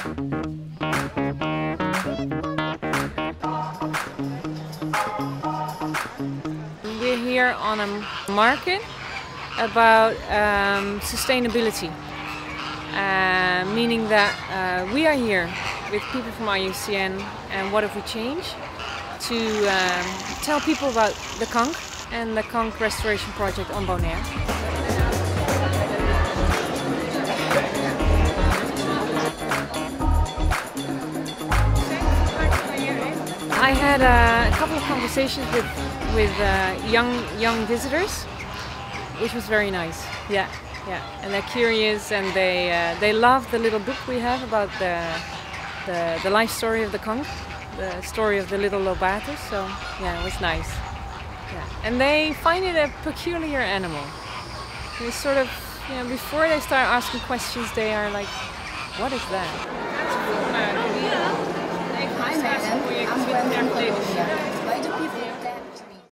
We're here on a market about sustainability, meaning that we are here with people from IUCN and What If We Change to tell people about the conch and the conch restoration project on Bonaire. I had a couple of conversations with young visitors, which was very nice. Yeah, and they're curious and they love the little book we have about the life story of the conch, the story of the little lobatus. So yeah, it was nice. Yeah, and they find it a peculiar animal. They sort of, before they start asking questions, they are like, "What is that?" Hi, madam. I'm Gwen from Colombia.